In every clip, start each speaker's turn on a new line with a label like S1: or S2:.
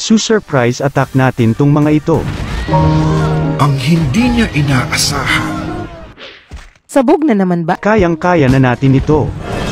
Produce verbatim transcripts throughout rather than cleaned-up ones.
S1: Su-surprise attack natin tong mga ito.
S2: Ang hindi niya inaasahan.
S3: Sabog na naman ba?
S1: Kayang-kaya na natin ito.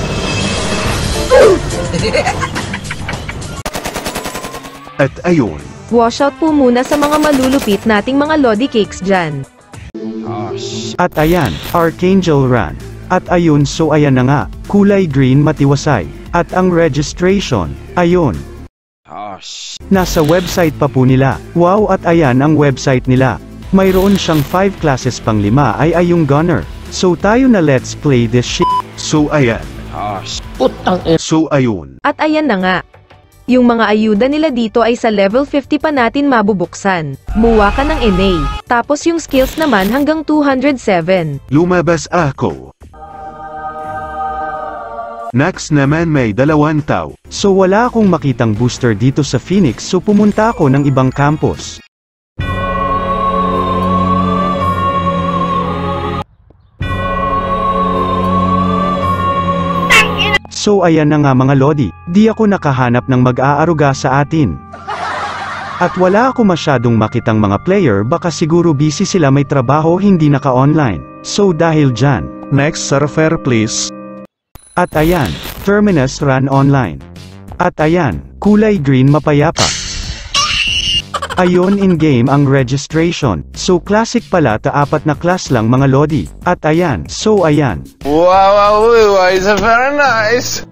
S1: At ayun.
S4: Washout po muna sa mga malulupit nating mga Lodi Cakes dyan.
S1: At ayan, Archangel Run. At ayun, so ayan na nga, kulay green matiwasay. At ang registration, ayun. Nasa website pa po nila. Wow, at ayan ang website nila. Mayroon siyang five classes pang lima ay ay yung gunner. So tayo na let's play this shit. So ayan.
S5: Putang ina.
S1: So ayun.
S4: At ayan na nga. Yung mga ayuda nila dito ay sa level fifty pa natin mabubuksan. Muwa ka ng N A. Tapos yung skills naman hanggang two hundred seven.
S1: Lumabas ako. Next naman may dalawang tao. So wala akong makitang booster dito sa Phoenix, so pumunta ako ng ibang campus. So ayan na nga mga Lodi, di ako nakahanap ng mag-aaruga sa atin. At wala ako masyadong makitang mga player, baka siguro busy sila may trabaho hindi naka-online. So dahil dyan, next server please. At ayan, Terminus Run Online. At ayan, kulay green mapayapa. Ayon in-game ang registration. So classic pala ta apat na class lang mga Lodi. At ayan, so ayan.
S6: Wow, wow, wow, it's very nice.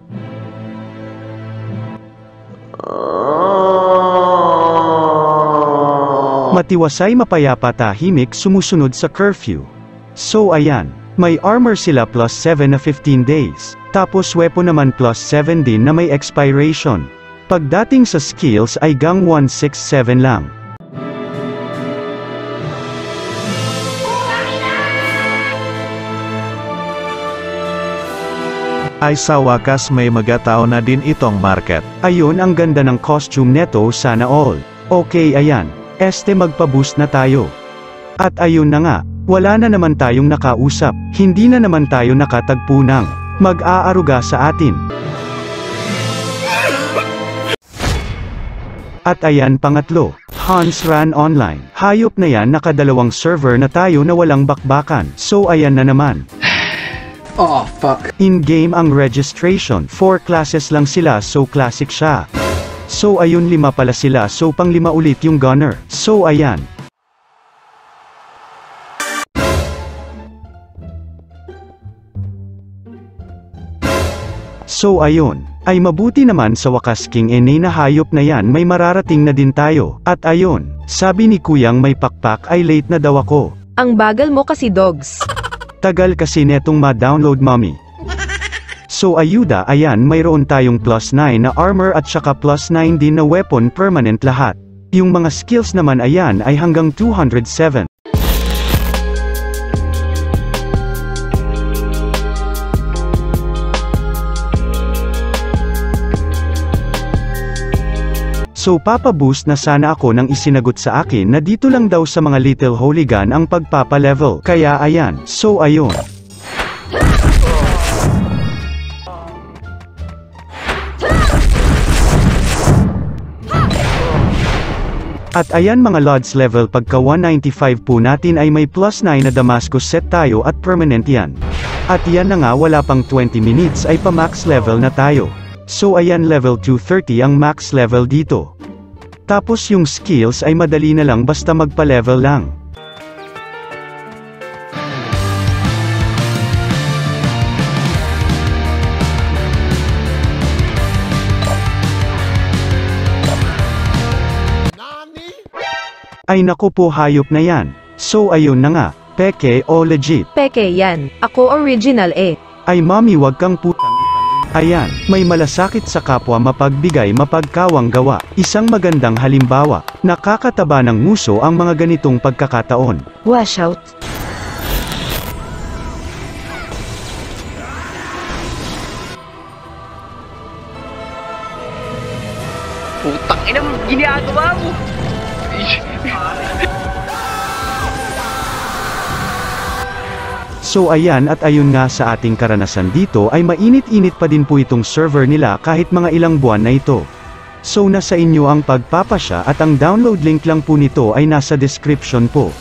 S1: Matiwasay mapayapa tahimik sumusunod sa curfew. So ayan, may armor sila plus seven na fifteen days. Tapos weapon naman plus seven din na may expiration. Pagdating sa skills ay gang one sixty-seven lang.
S7: Ay sa wakas may magatao na din itong market.
S1: Ayun ang ganda ng costume neto, sana all. Okay ayan, este magpa-boost na tayo. At ayun na nga, wala na naman tayong nakausap, hindi na naman tayo nakatagpo ng mag-aaruga sa atin. At ayan pangatlo, Hans Run Online. Hayop na yan, nakadalawang server na tayo na walang bakbakan. So ayan na naman.
S5: Oh, fuck.
S1: In-game ang registration, four classes lang sila, so classic siya. So ayun, lima pala sila, so pang lima ulit yung gunner. So ayan. So ayun, ay mabuti naman sa wakas King N A na hayop na yan, may mararating na din tayo. At ayun, sabi ni Kuyang may pakpak ay late na daw ako.
S4: Ang bagal mo kasi dogs.
S1: Tagal kasi netong ma-download mommy. So ayuda, ayan, mayroon tayong plus nine na armor at saka plus nine din na weapon permanent lahat. Yung mga skills naman ayan ay hanggang two hundred seven. So papa-boost na sana ako nang isinagot sa akin na dito lang daw sa mga Little Hooligan ang pagpapa-level. Kaya ayan, so ayun. At ayan mga Lods, level pagka one ninety-five po natin ay may plus nine na Damascus set tayo at permanent yan. At yan na nga, wala pang twenty minutes ay pa max level na tayo. So ayan, level two thirty ang max level dito. Tapos yung skills ay madali na lang, basta magpa-level lang. Ay naku po, hayop na yan. So ayun na nga, peke o legit?
S4: Peke yan, ako original eh.
S1: Ay mami, wag kang putang. Ayan, may malasakit sa kapwa mapagbigay mapagkawang gawa. Isang magandang halimbawa, nakakataba ng nguso ang mga ganitong pagkakataon.
S4: Washout.
S5: Putang ina mo, ginagawa mo.
S1: So ayan, at ayun nga, sa ating karanasan dito ay mainit-init pa din po itong server nila kahit mga ilang buwan na ito. So nasa inyo ang pagpapasya at ang download link lang po nito ay nasa description po.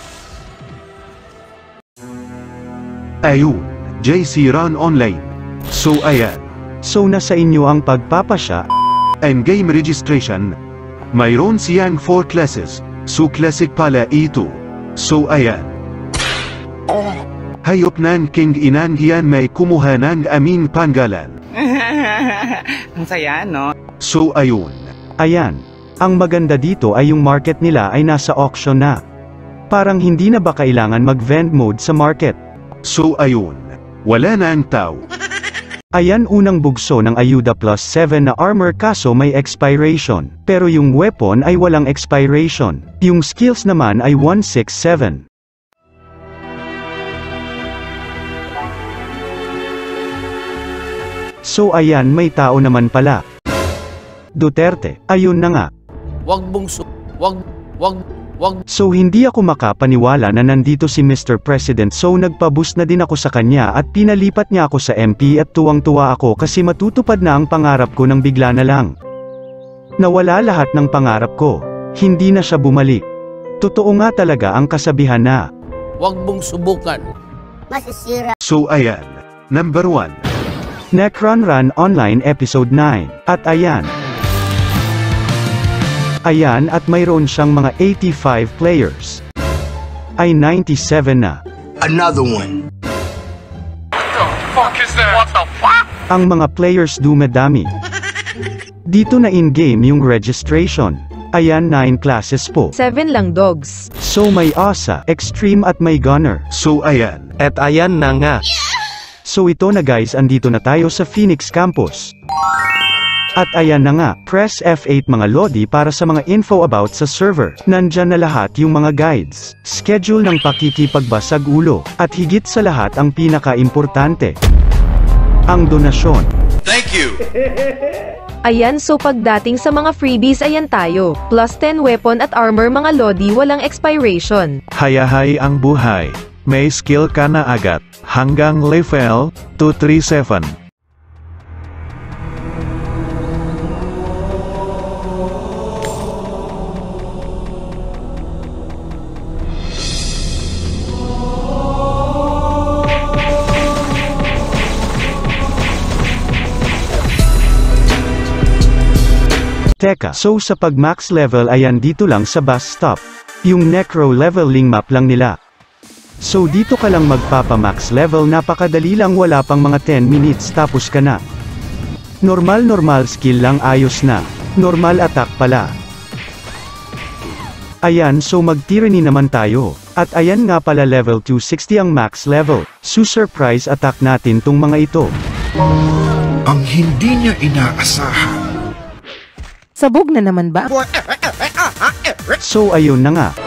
S7: Ayun, J C Run Online. So ayan.
S1: So nasa inyo ang pagpapasya.
S7: And game registration. Mayroon siyang four classes. So classic pala ito. So ayan. Hayop ng king inang hiyan may kumuha ng aming panggalan.
S5: Ang saya, no?
S7: So ayun.
S1: Ayan. Ang maganda dito ay yung market nila ay nasa auction na. Parang hindi na ba kailangan mag-vend mode sa market?
S7: So ayun. Wala na ang tao.
S1: Ayan, unang bugso ng Ayuda plus seven na armor kaso may expiration. Pero yung weapon ay walang expiration. Yung skills naman ay one six seven. So ayan, may tao naman pala. Duterte, ayun na nga.
S8: Wag mong su... Wag... Wag... Wag...
S1: So hindi ako makapaniwala na nandito si Mister President, so nagpa-boost na din ako sa kanya at pinalipat niya ako sa M P at tuwang-tuwa ako kasi matutupad na ang pangarap ko nang bigla na lang. Nawala lahat ng pangarap ko. Hindi na siya bumalik. Totoo nga talaga ang kasabihan na,
S8: wag mong subukan.
S9: Masisira.
S7: So ayan. Number one.
S1: Necron Run Online Episode nine. At ayan. Ayan, at mayroon siyang mga eighty-five players. Ay ninety-seven na.
S2: Another one.
S6: What the fuck is that? What the fuck?
S1: Ang mga players dumadami. Dito na in-game yung registration. Ayan, nine classes po.
S4: seven lang dogs.
S1: So may Asa, Extreme at may Gunner.
S7: So ayan.
S1: At ayan na nga. So ito na guys, andito na tayo sa Phoenix Campus. At ayan na nga, press F eight mga lodi para sa mga info about sa server. Nandyan na lahat yung mga guides, schedule ng pakikipagbasag ulo, at higit sa lahat ang pinaka-importante, ang donasyon.
S2: Thank you.
S4: Ayan, so pagdating sa mga freebies ayan tayo. Plus ten weapon at armor mga lodi, walang expiration.
S7: Hayahay ang buhay. May skill ka na agad. Hanggang level two thirty-seven.
S1: Teka, so sa pag max level ayan dito lang sa bus stop. Yung necro leveling map lang nila. So dito ka lang magpapa max level, napakadali lang, wala pang mga ten minutes tapos ka na. Normal normal skill lang, ayos na. Normal attack pala. Ayan, so mag-tyranny naman tayo. At ayan nga pala, level two sixty ang max level. So surprise attack natin tong mga ito.
S2: Ang hindi niya inaasahan.
S3: Sabog na naman ba?
S1: So ayun na nga.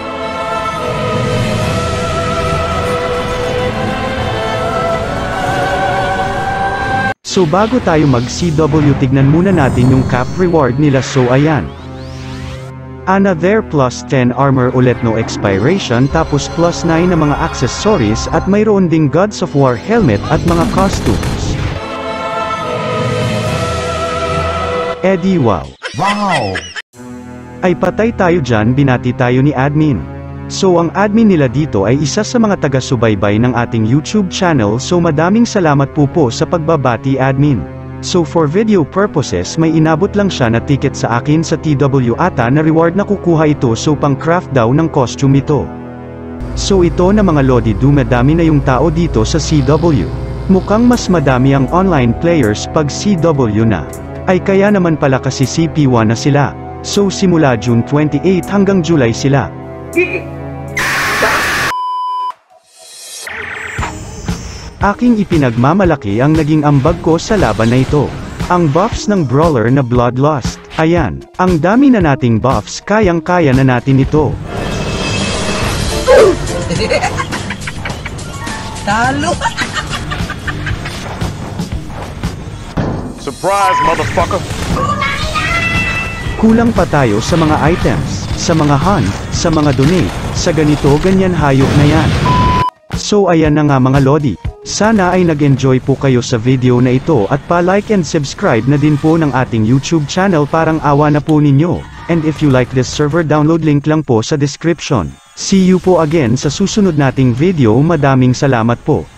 S1: So bago tayo mag C W, tignan muna natin yung cap reward nila. So ayan. Another plus ten armor ulit, no expiration, tapos plus nine na mga accessories at mayroon ding Gods of War helmet at mga costumes. Eddie, wow.
S2: Wow!
S1: Ay patay tayo dyan, binati tayo ni admin. So ang admin nila dito ay isa sa mga taga-subaybay ng ating YouTube channel, so madaming salamat po po sa pagbabati admin. So for video purposes may inabot lang siya na ticket sa akin sa T W ata na reward na kukuha ito, so pang craft daw ng costume ito. So ito na mga lodi, dumadami na yung tao dito sa C W. Mukhang mas madami ang online players pag C W na. Ay kaya naman pala kasi C P one na sila. So simula June twenty-eight hanggang July sila. Aking ipinagmamalaki ang naging ambag ko sa laban na ito. Ang buffs ng brawler na Bloodlust. Ayan, ang dami na nating buffs, kayang-kaya na natin ito.
S8: Talo!
S6: Surprise, motherfucker!
S1: Kulang pa tayo sa mga items, sa mga hunt, sa mga donate, sa ganito ganyan hayop na yan. So ayan na nga mga lodi. Sana ay nag-enjoy po kayo sa video na ito at pa-like and subscribe na din po ng ating YouTube channel, parang awa na po ninyo. And if you like this server, download link lang po sa description. See you po again sa susunod nating video. Madaming salamat po.